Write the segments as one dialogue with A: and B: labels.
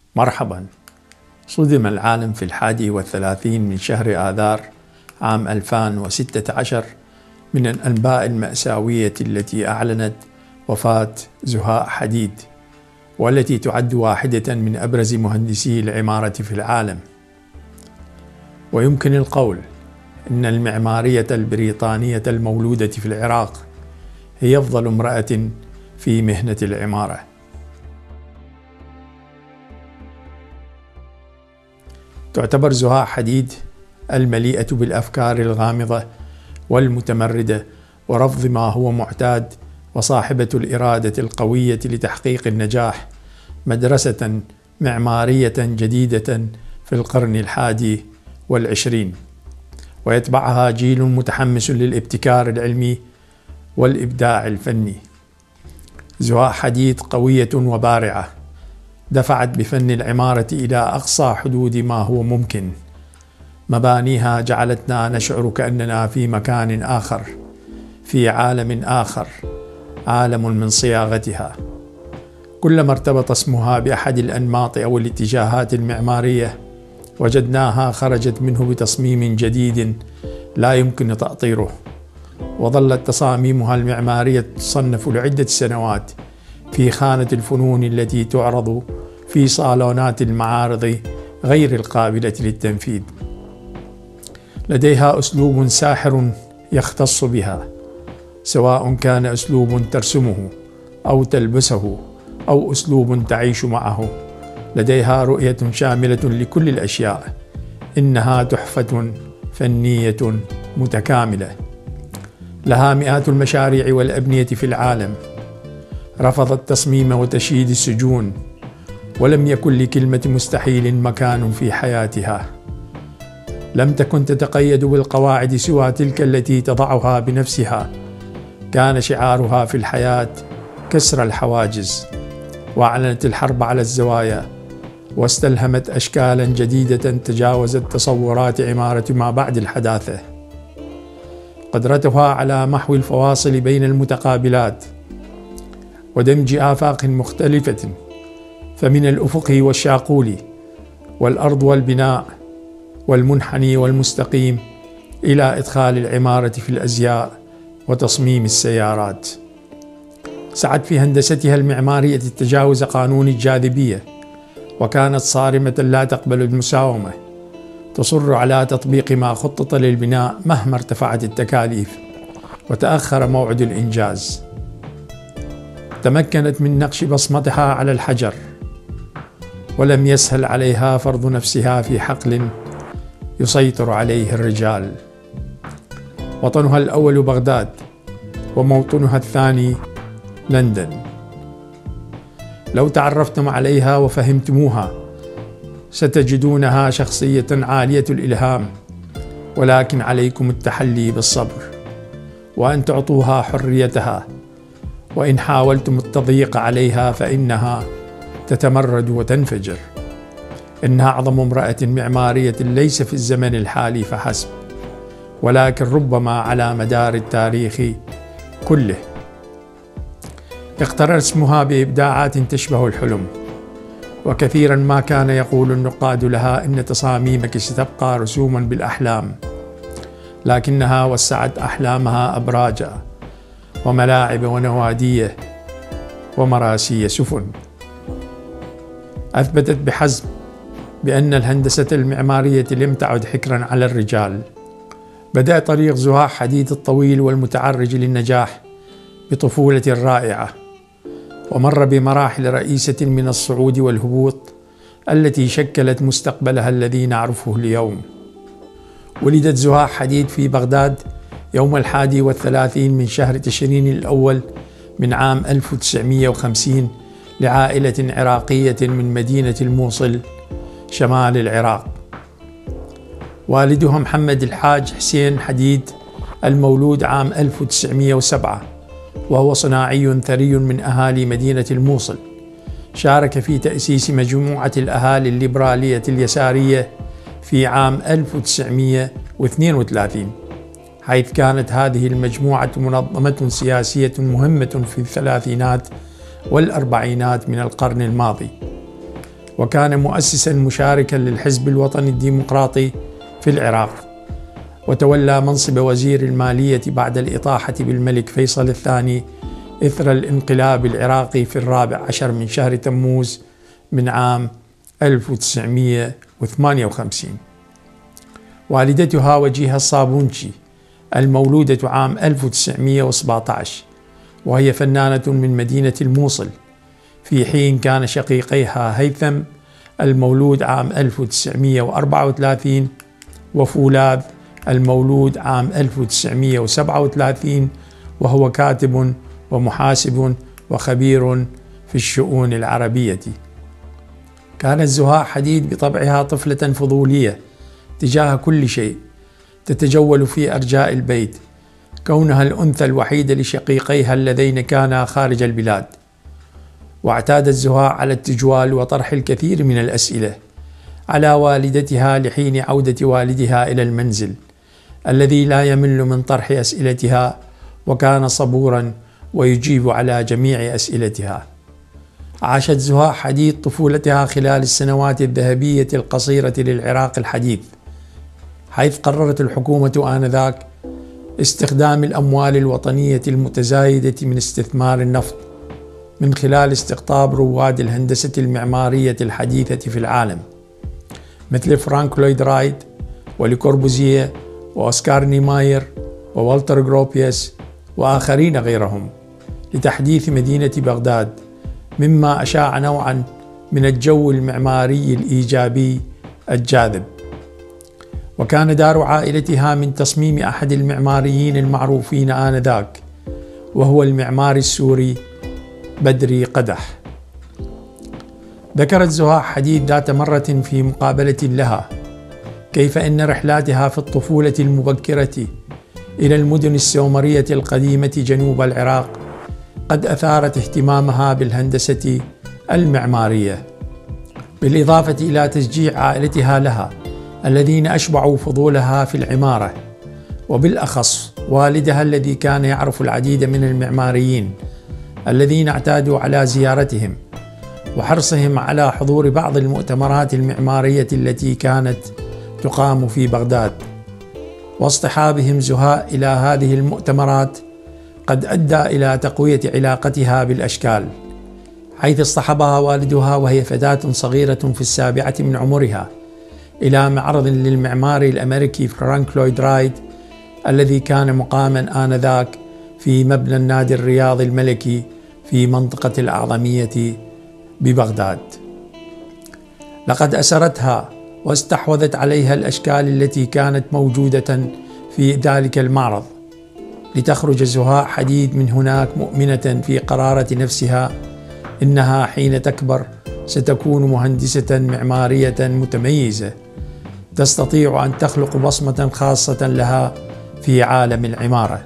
A: مرحبا. صدم العالم في 31 من شهر آذار عام 2016 من الأنباء المأساوية التي أعلنت وفاة زهاء حديد، والتي تعد واحدة من أبرز مهندسي العمارة في العالم. ويمكن القول إن المعمارية البريطانية المولودة في العراق هي أفضل امرأة في مهنة العمارة. تعتبر زهاء حديد المليئة بالأفكار الغامضة والمتمردة ورفض ما هو معتاد، وصاحبة الإرادة القوية لتحقيق النجاح، مدرسة معمارية جديدة في القرن 21، ويتبعها جيل متحمس للابتكار العلمي والإبداع الفني. زهاء حديد قوية وبارعة، دفعت بفن العمارة إلى أقصى حدود ما هو ممكن. مبانيها جعلتنا نشعر كأننا في مكان آخر، في عالم آخر، عالم من صياغتها. كلما ارتبط اسمها بأحد الأنماط أو الاتجاهات المعمارية وجدناها خرجت منه بتصميم جديد لا يمكن تأطيره. وظلت تصاميمها المعمارية تصنف لعدة سنوات في خانة الفنون التي تعرض في صالونات المعارض غير القابلة للتنفيذ. لديها أسلوب ساحر يختص بها، سواء كان أسلوب ترسمه أو تلبسه أو أسلوب تعيش معه. لديها رؤية شاملة لكل الأشياء. إنها تحفة فنية متكاملة. لها مئات المشاريع والأبنية في العالم. رفضت تصميم وتشييد السجون، ولم يكن لكلمة مستحيل مكان في حياتها. لم تكن تتقيد بالقواعد سوى تلك التي تضعها بنفسها. كان شعارها في الحياة كسر الحواجز، وأعلنت الحرب على الزوايا، واستلهمت أشكالا جديدة تجاوزت تصورات عمارة ما بعد الحداثة. قدرتها على محو الفواصل بين المتقابلات ودمج آفاق مختلفة، فمن الأفق والشاقول والأرض والبناء والمنحني والمستقيم إلى إدخال العمارة في الأزياء وتصميم السيارات. سعت في هندستها المعمارية تجاوز قانون الجاذبية، وكانت صارمة لا تقبل المساومة. تصر على تطبيق ما خطط للبناء مهما ارتفعت التكاليف وتأخر موعد الإنجاز. تمكنت من نقش بصمتها على الحجر، ولم يسهل عليها فرض نفسها في حقل يسيطر عليه الرجال. وطنها الأول بغداد، وموطنها الثاني لندن. لو تعرفتم عليها وفهمتموها ستجدونها شخصية عالية الإلهام، ولكن عليكم التحلي بالصبر وأن تعطوها حريتها. وإن حاولتم التضييق عليها فإنها تتمرد وتنفجر. إنها أعظم امرأة معمارية ليس في الزمن الحالي فحسب، ولكن ربما على مدار التاريخ كله. اقترن اسمها بإبداعات تشبه الحلم، وكثيرا ما كان يقول النقاد لها إن تصاميمك ستبقى رسوما بالأحلام، لكنها وسعت أحلامها أبراجا وملاعب ونوادي ومراسي سفن. أثبتت بحزم بأن الهندسة المعمارية لم تعد حكرا على الرجال. بدأ طريق زهاء حديد الطويل والمتعرج للنجاح بطفولة رائعة، ومر بمراحل رئيسة من الصعود والهبوط التي شكلت مستقبلها الذي نعرفه اليوم. ولدت زهاء حديد في بغداد يوم 31 من شهر تشرين الأول من عام 1950 لعائلة عراقية من مدينة الموصل شمال العراق. والدها محمد الحاج حسين حديد المولود عام 1907، وهو صناعي ثري من أهالي مدينة الموصل. شارك في تأسيس مجموعة الأهالي الليبرالية اليسارية في عام 1932، حيث كانت هذه المجموعة منظمة سياسية مهمة في الثلاثينات والأربعينات من القرن الماضي. وكان مؤسسا مشاركا للحزب الوطني الديمقراطي في العراق، وتولى منصب وزير المالية بعد الإطاحة بالملك فيصل الثاني إثر الانقلاب العراقي في 14 من شهر تموز من عام 1958. والدتها وجيهة الصابونشي المولودة عام 1917، وهي فنانة من مدينة الموصل، في حين كان شقيقيها هيثم المولود عام 1934 وفولاذ المولود عام 1937، وهو كاتب ومحاسب وخبير في الشؤون العربية. كانت زهاء حديد بطبعها طفلة فضولية تجاه كل شيء، تتجول في أرجاء البيت، كونها الأنثى الوحيدة لشقيقيها اللذين كانا خارج البلاد. واعتادت زهاء على التجوال وطرح الكثير من الأسئلة على والدتها لحين عودة والدها إلى المنزل، الذي لا يمل من طرح أسئلتها، وكان صبورا ويجيب على جميع أسئلتها. عاشت زهاء حديد طفولتها خلال السنوات الذهبية القصيرة للعراق الحديث، حيث قررت الحكومة آنذاك استخدام الأموال الوطنية المتزايدة من استثمار النفط من خلال استقطاب رواد الهندسة المعمارية الحديثة في العالم، مثل فرانك لويد رايت وليكوربوزيه وأوسكار نيماير ووالتر غروبيوس وآخرين غيرهم، لتحديث مدينة بغداد، مما أشاع نوعا من الجو المعماري الإيجابي الجاذب. وكان دار عائلتها من تصميم أحد المعماريين المعروفين آنذاك، وهو المعماري السوري بدري قدح. ذكرت زهاء حديد ذات مرة في مقابلة لها كيف إن رحلاتها في الطفولة المبكرة إلى المدن السومرية القديمة جنوب العراق قد أثارت اهتمامها بالهندسة المعمارية، بالإضافة إلى تشجيع عائلتها لها الذين أشبعوا فضولها في العمارة، وبالأخص والدها الذي كان يعرف العديد من المعماريين الذين اعتادوا على زيارتهم، وحرصهم على حضور بعض المؤتمرات المعمارية التي كانت تقام في بغداد. واصطحابهم زهاء إلى هذه المؤتمرات قد أدى إلى تقوية علاقتها بالأشكال، حيث اصطحبها والدها وهي فتاة صغيرة في 7 من عمرها إلى معرض للمعماري الأمريكي فرانك لويد رايت الذي كان مقاما آنذاك في مبنى النادي الرياضي الملكي في منطقة الأعظمية ببغداد. لقد أسرتها واستحوذت عليها الأشكال التي كانت موجودة في ذلك المعرض، لتخرج زهاء حديد من هناك مؤمنة في قرارة نفسها إنها حين تكبر ستكون مهندسة معمارية متميزة تستطيع أن تخلق بصمة خاصة لها في عالم العمارة.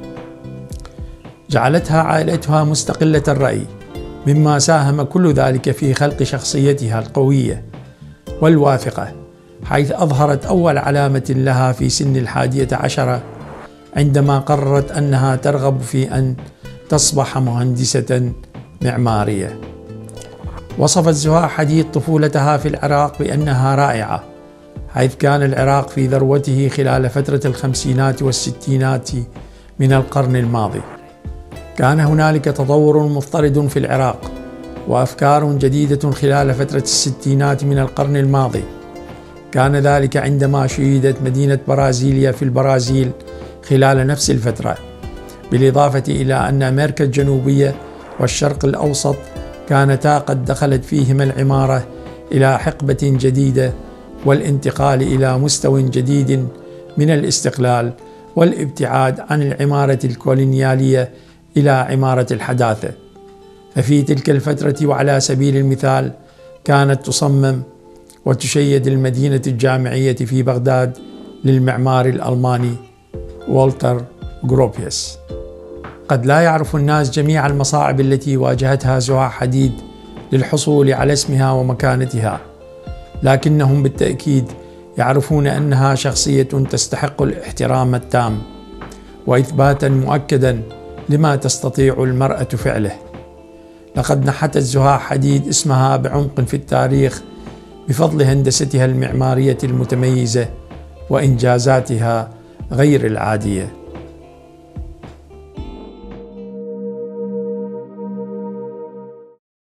A: جعلتها عائلتها مستقلة الرأي، مما ساهم كل ذلك في خلق شخصيتها القوية والواثقة، حيث أظهرت أول علامة لها في سن 11 عندما قررت أنها ترغب في أن تصبح مهندسة معمارية. وصفت زهاء حديد طفولتها في العراق بأنها رائعة، حيث كان العراق في ذروته خلال فترة الخمسينات والستينات من القرن الماضي. كان هنالك تطور مضطرد في العراق وأفكار جديدة خلال فترة الستينات من القرن الماضي. كان ذلك عندما شيدت مدينة برازيليا في البرازيل خلال نفس الفترة، بالإضافة إلى أن أمريكا الجنوبية والشرق الأوسط كانتا قد دخلت فيهما العمارة إلى حقبة جديدة والانتقال إلى مستوى جديد من الاستقلال والابتعاد عن العمارة الكولونيالية إلى عمارة الحداثة. ففي تلك الفترة وعلى سبيل المثال كانت تصمم وتشيد المدينة الجامعية في بغداد للمعمار الألماني والتر غروبيوس. قد لا يعرف الناس جميع المصاعب التي واجهتها زهاء حديد للحصول على اسمها ومكانتها، لكنهم بالتأكيد يعرفون أنها شخصية تستحق الاحترام التام، وإثباتا مؤكدا لما تستطيع المرأة فعله. لقد نحتت زهاء حديد اسمها بعمق في التاريخ بفضل هندستها المعمارية المتميزة وإنجازاتها غير العادية.